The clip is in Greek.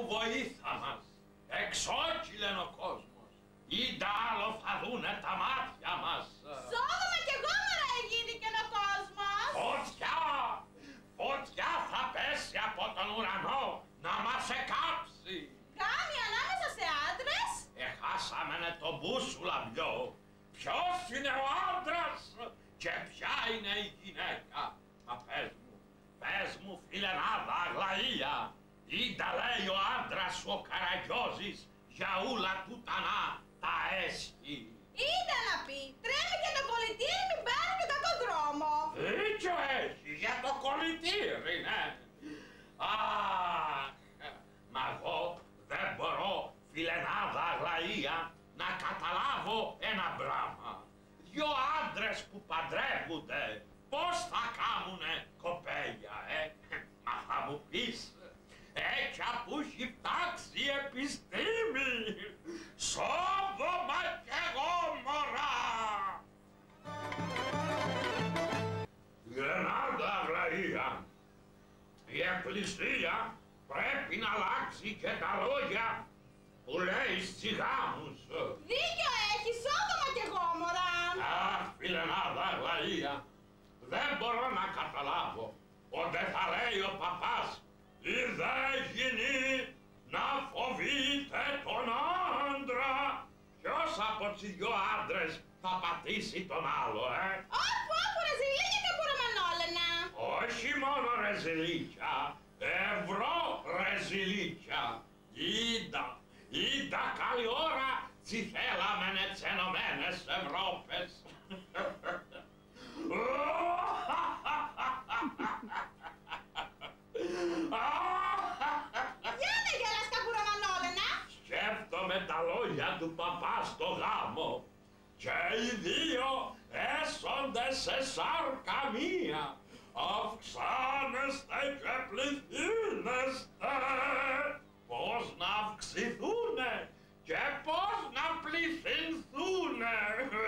βοήθα μας. Εξόκυλεν ο κόσμος. Ήντα άλλο θα δούνε τα μάτια μας. Σόδομα και Γόμορα εγίνηκε ο κόσμος. Φωτιά! Φωτιά θα πέσει από τον ουρανό να μας εκάψει. Κάμι ανάμεσα σε άντρες. Εχάσαμενε τον μπούσουλα μπιό. Ποιος είναι ο άντρας και ποια είναι η γυναίκα. Μα πες μου φιλενάδα Αγλαία. Ήντα λέει ο άντρας σου ο Καραγιώζης για ούλα του τανά τα έσχη. Είδα να πει, τρέμει και το κολλητήρι μην πάρει με κακό δρόμο. Δίκιο έχει για το κολλητήρι, ναι. Αχ, μα εγώ δεν μπορώ, φιλενάδα Αγλαία, να καταλάβω ένα πράγμα. Δυο άντρες που παντρεύονται, πώς θα κάνουνε κοπέλια, Μα θα μου πεις, έτσι που έχει φτάξει η επιστήμη, Σόδομα και Γόμορα. Φιλενάδα Αγλαία, η Εκκλησία πρέπει να αλλάξει και τα λόγια που λέει στις γάμους. Δίκιο έχει, Σόδομα και Γόμορα. Αχ, φιλενάδα Αγλαία, δεν μπορώ να καταλάβω. Πότε θα λέει ο παπάς «Η δε γυνή να φοβείται τον άντρα». Ποιος από τις δυο άντρες θα πατήσει τον άλλο, Όπου ρεζιλίκια και πουραμανόλαινα. Όχι μόνο ρεζιλίκια, ευρώ ρεζιλίκια. Ήντα καλή ώρα τσι θέλαμενε τις Ενωμένες Ευρώπες. Για να γελάς τα πουραμανόλαινα. Σκέφτομαι τα λόγια του παπά στο γάμο και οι δύο έσονται σε σάρκα μία. Αυξάνεστε και πληθύνεστε. Πώς να αυξηθούνε και πώς να πληθυνθούνε.